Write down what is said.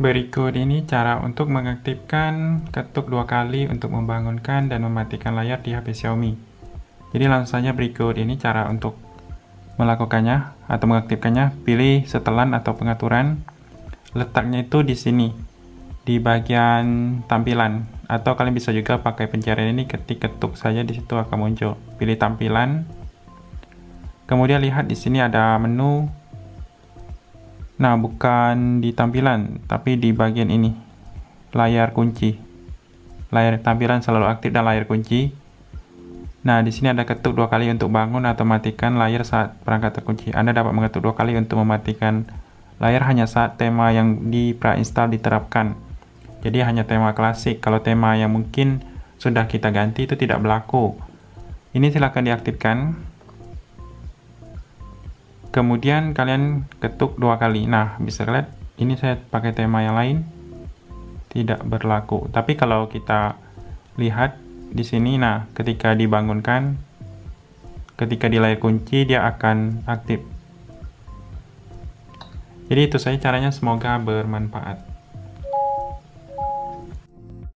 Berikut ini cara untuk mengaktifkan ketuk 2 kali untuk membangunkan dan mematikan layar di HP Xiaomi. Jadi langsung saja berikut ini cara untuk melakukannya atau mengaktifkannya. Pilih setelan atau pengaturan. Letaknya itu di sini, di bagian tampilan. Atau kalian bisa juga pakai pencarian ini, ketuk saja di situ akan muncul. Pilih tampilan. Kemudian lihat di sini ada menu. Nah, bukan di tampilan, tapi di bagian ini, layar kunci. Layar tampilan selalu aktif dan layar kunci. Nah, di sini ada ketuk 2 kali untuk bangun atau matikan layar saat perangkat terkunci. Anda dapat mengetuk 2 kali untuk mematikan layar hanya saat tema yang di pre-install diterapkan. Jadi hanya tema klasik. Kalau tema yang mungkin sudah kita ganti itu tidak berlaku. Ini silakan diaktifkan. Kemudian kalian ketuk 2 kali. Nah, bisa lihat ini saya pakai tema yang lain, tidak berlaku. Tapi kalau kita lihat di sini, nah ketika dibangunkan, ketika di layar kunci dia akan aktif. Jadi itu saja caranya, semoga bermanfaat.